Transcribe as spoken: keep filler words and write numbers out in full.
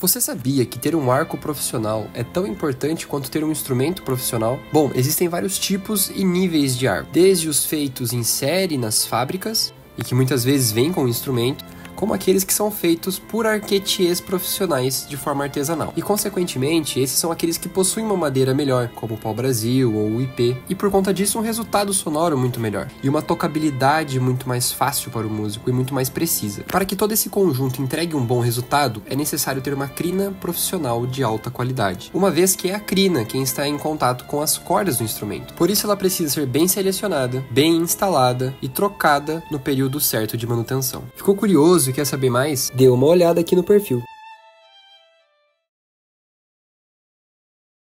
Você sabia que ter um arco profissional é tão importante quanto ter um instrumento profissional? Bom, existem vários tipos e níveis de arco, desde os feitos em série nas fábricas, e que muitas vezes vêm com o instrumento, como aqueles que são feitos por arquetiers profissionais de forma artesanal. E, consequentemente, esses são aqueles que possuem uma madeira melhor, como o pau-brasil ou o I P, e por conta disso um resultado sonoro muito melhor, e uma tocabilidade muito mais fácil para o músico e muito mais precisa. Para que todo esse conjunto entregue um bom resultado, é necessário ter uma crina profissional de alta qualidade, uma vez que é a crina quem está em contato com as cordas do instrumento. Por isso ela precisa ser bem selecionada, bem instalada e trocada no período certo de manutenção. Ficou curioso e quer saber mais? Dê uma olhada aqui no perfil.